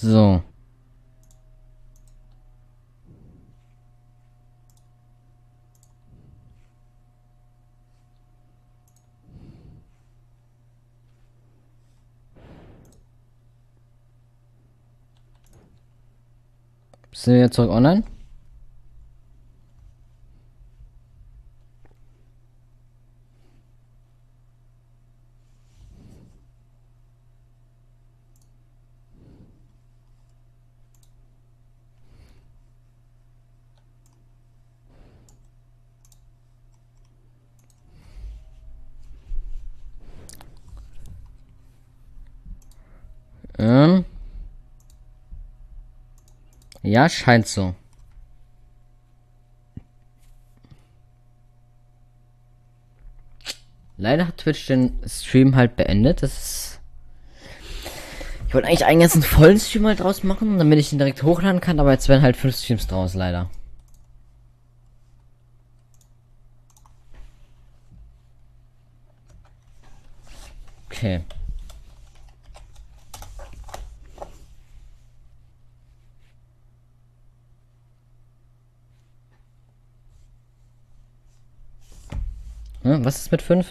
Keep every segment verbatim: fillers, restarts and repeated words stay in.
So. Sind wir jetzt zurück online? Ähm. Ja, scheint so. Leider hat Twitch den Stream halt beendet. Das ist. Ich wollte eigentlich einen ganzen vollen Stream halt draus machen, damit ich ihn direkt hochladen kann, aber jetzt werden halt fünf Streams draus, leider. Okay. Hm, was ist mit fünf?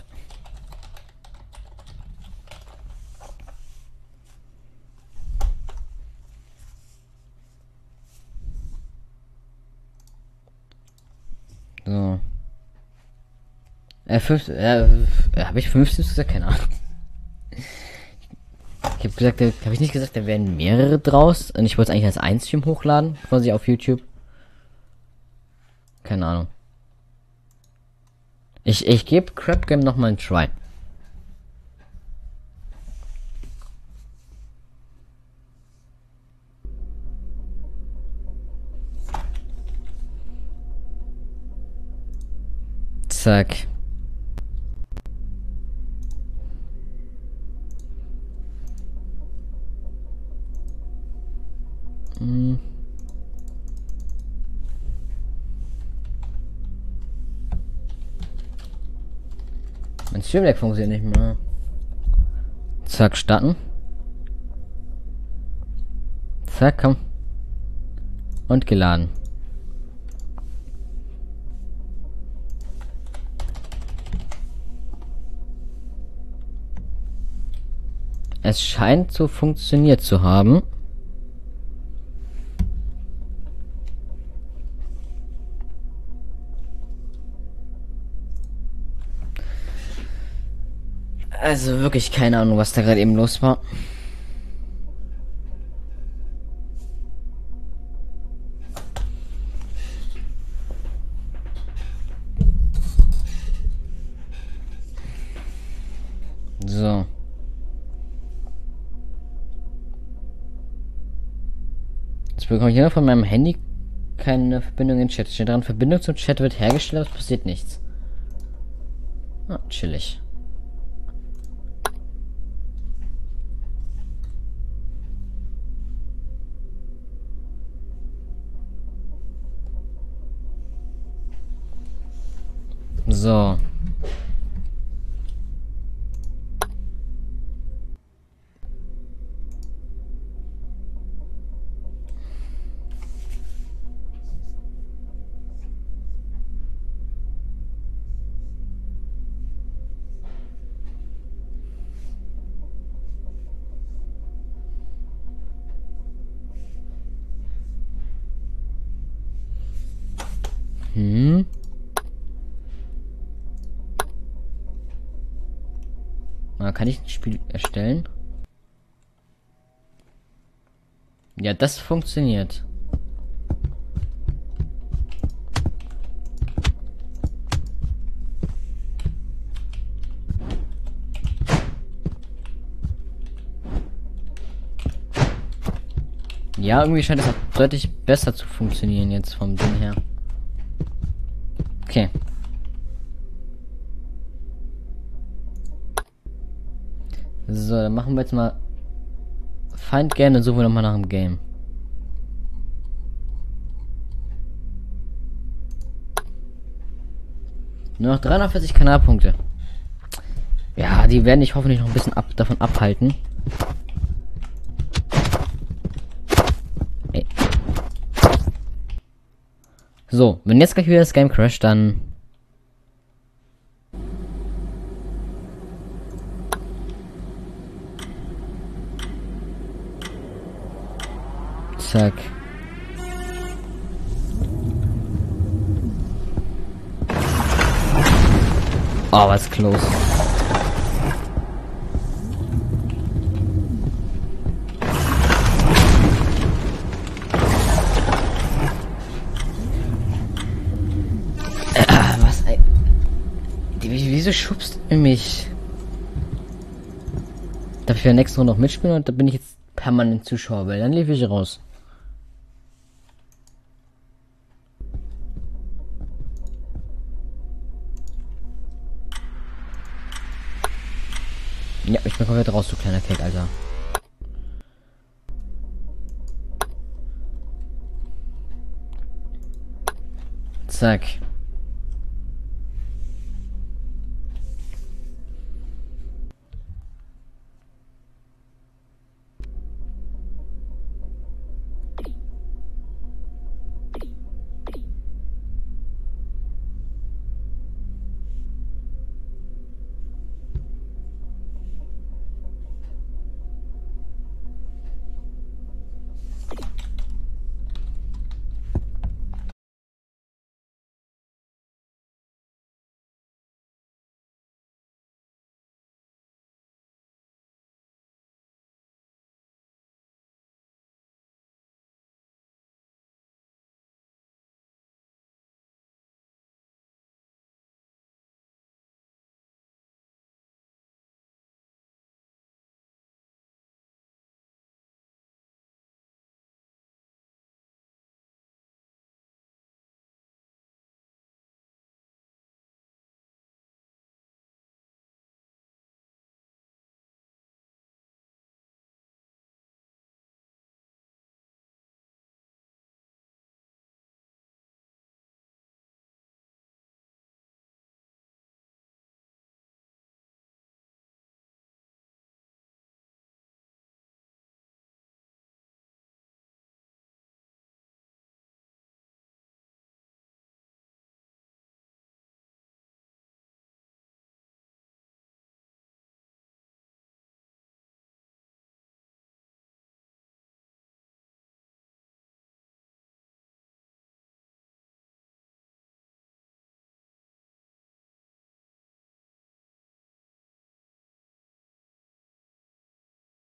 So. Äh, fünf, äh, habe ich fünf Streams gesagt? Keine Ahnung. Ich habe gesagt, habe ich nicht gesagt, da werden mehrere draus. Und ich wollte es eigentlich als ein Stream hochladen, quasi auf YouTube. Keine Ahnung. Ich, ich gebe Crap Game nochmal einen Try. Zack. Hm. Mein Stream Deck funktioniert nicht mehr. Zack, starten. Zack, komm. Und geladen. Es scheint so funktioniert zu haben. Also wirklich keine Ahnung, was da gerade eben los war. So. Jetzt bekomme ich hier von meinem Handy keine Verbindung in den Chat. Steht dran, Verbindung zum Chat wird hergestellt, aber es passiert nichts. Ah, chillig. So. Hm. Ah, kann ich ein Spiel erstellen? Ja, das funktioniert. Ja, irgendwie scheint es auch deutlich besser zu funktionieren jetzt vom Ding her. Okay. So, dann machen wir jetzt mal Find gerne, suchen wir nochmal nach dem Game. Nur noch dreihundertvierzig Kanalpunkte. Ja, die werden dich hoffentlich noch ein bisschen ab davon abhalten. So, wenn jetzt gleich wieder das Game crasht, dann... Zack. Oh, was close. Ah, was ein... Die, wieso schubst du mich? Darf ich ja nächste Runde noch mitspielen und da bin ich jetzt permanent Zuschauer, weil dann lief ich raus. Ja, ich bin komplett raus, du kleiner Keck, Alter. Zack.